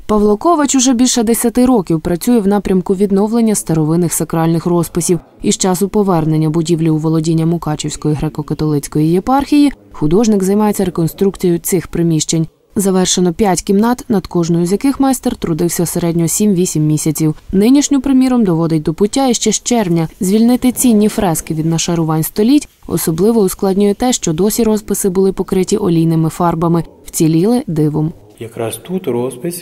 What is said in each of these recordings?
Павло Ковач уже більше 10 років працює в напрямку відновлення старовинних сакральних розписів. Із часу повернення будівлі у володіння Мукачівської греко-католицької єпархії художник займається реконструкцією цих приміщень. Завершено 5 кімнат, над кожною з яких майстер трудився середньо 7-8 місяців. Нинішню, приміром, доводить до пуття іще з червня. Звільнити цінні фрески від нашарувань століть особливо ускладнює те, що досі розписи були покриті олійними фарбами, вціліли дивом. Якраз тут розпис,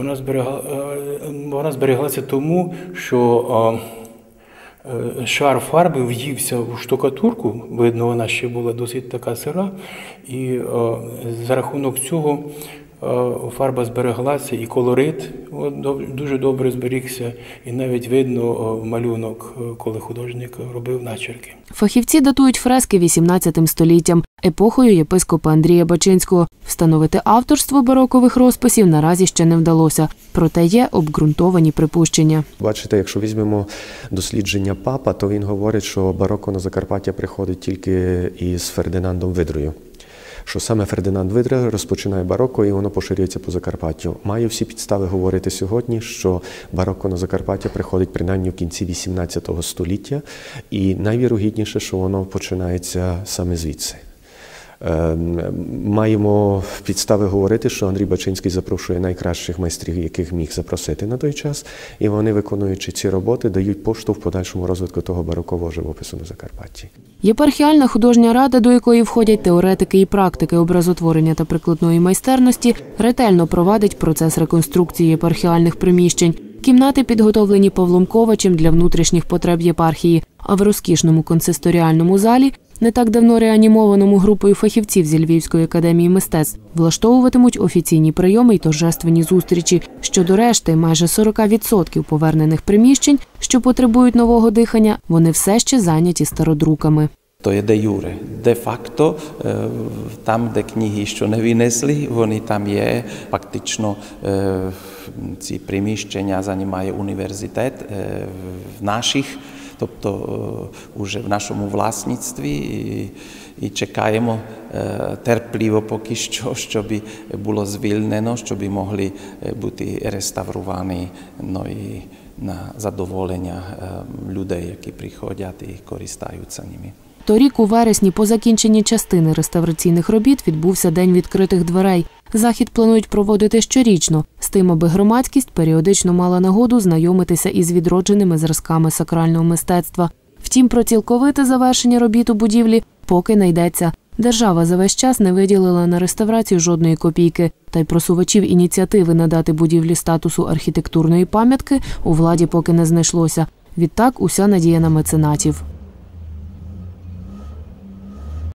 вона збереглася тому, що шар фарби в'ївся у штукатурку, видно, вона ще була досить така сира, і за рахунок цього фарба збереглася, і колорит дуже добре зберігся, і навіть видно малюнок, коли художник робив начерки. Фахівці датують фрески 18 століттям, епохою єпископа Андрія Бачинського. Встановити авторство барокових розписів наразі ще не вдалося, проте є обґрунтовані припущення. Бачите, якщо візьмемо дослідження папа, то він говорить, що бароко на Закарпаття приходить тільки із Фердинандом Видрою. Що саме Фердинанд Видра розпочинає бароко і воно поширюється по Закарпаттю. Маю всі підстави говорити сьогодні, що бароко на Закарпаття приходить принаймні в кінці 18 століття і найвірогідніше, що воно починається саме звідси. Маємо підстави говорити, що Андрій Бачинський запрошує найкращих майстрів, яких міг запросити на той час, і вони, виконуючи ці роботи, дають поштовх в подальшому розвитку того барокового живопису на Закарпатті. Єпархіальна художня рада, до якої входять теоретики і практики образотворення та прикладної майстерності, ретельно провадить процес реконструкції єпархіальних приміщень. Кімнати підготовлені Павлом Ковачем для внутрішніх потреб єпархії, а в розкішному консисторіальному залі, не так давно реанімованому групою фахівців зі Львівської академії мистецтв, влаштовуватимуть офіційні прийоми й торжественні зустрічі. Щодо решти, майже 40% повернених приміщень, що потребують нового дихання, вони все ще зайняті стародруками. То є де юре. Де-факто, там, де книги ще не винесли, вони там є. Фактично, ці приміщення займає університет в наших, тобто уже в нашому власництві, і чекаємо терпливо поки що, щоб було звільнено, щоб могли бути реставровані і на задоволення людей, які приходять і користуються ними. Торік у вересні по закінченні частини реставраційних робіт відбувся День відкритих дверей. Захід планують проводити щорічно, з тим, аби громадськість періодично мала нагоду знайомитися із відродженими зразками сакрального мистецтва. Втім, про цілковите завершення робіт у будівлі поки не йдеться. Держава за весь час не виділила на реставрацію жодної копійки, та й просувачів ініціативи надати будівлі статусу архітектурної пам'ятки у владі поки не знайшлося. Відтак, уся надія на меценатів.